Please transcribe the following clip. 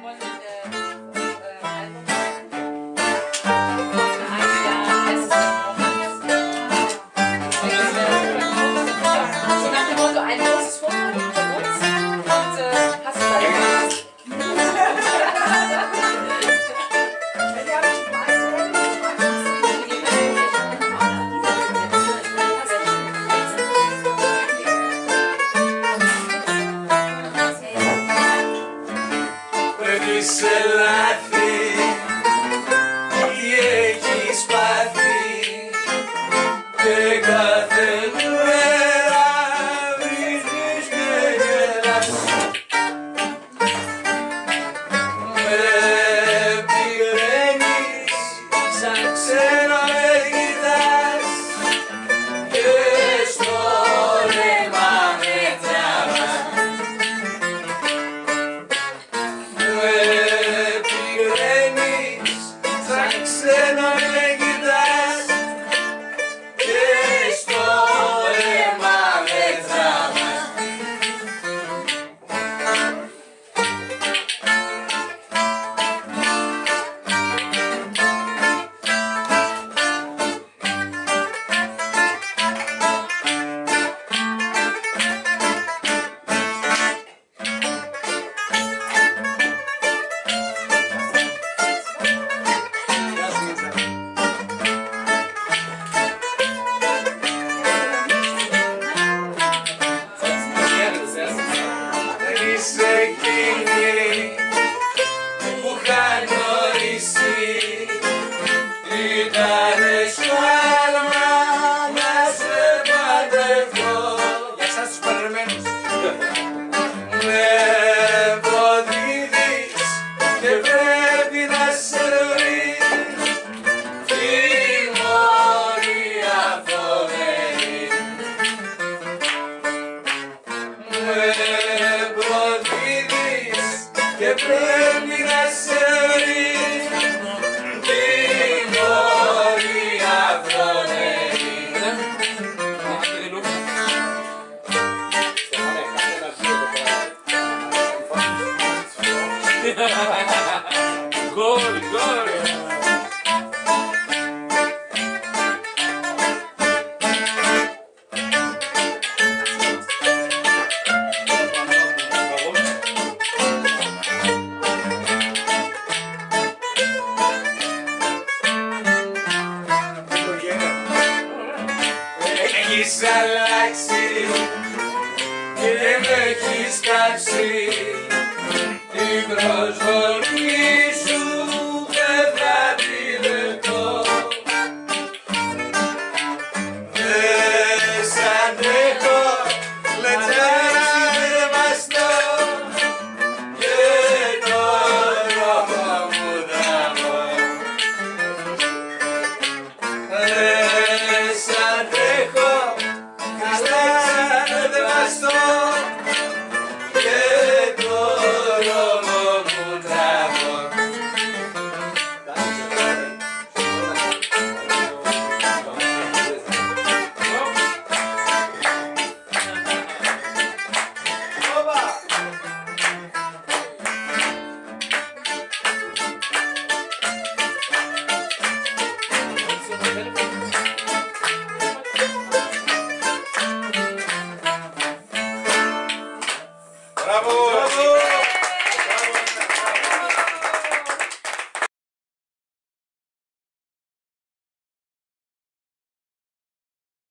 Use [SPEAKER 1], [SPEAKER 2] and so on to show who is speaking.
[SPEAKER 1] Σε λάθη τι έχεις πάθει και κάθε μέρα βρίσκεις και γελάς. Με πηγαίνεις σαν ξένο με κοιτάς και στο ρέμα με τραβάς. Ξένα με κοιτάς και στο αίμα με τραβάς. Είσαι εκείνη που είχα γνωρίσει, ήτανε σφάλμα να σε παντρευτώ. Για εσάς τους παντρεμένους. Με βοδίδεις και πρέπει να σε βρεις τιμωρία φοβερή. Και πρέπει να σε βρεις τιμωρία φρονερή. Γκολ, γκολ. Έχεις αλλάξει και με έχεις κάψει την προσβολή σου δεν θα τη δεχτώ. Δεν σ' αντέχω, λετζάρα δεν βαστώ και το δρόμο μου δαμώ. Δεν σ' αντέχω, δεν βαστώ και το δρόμο μου τραβώ. Bravo!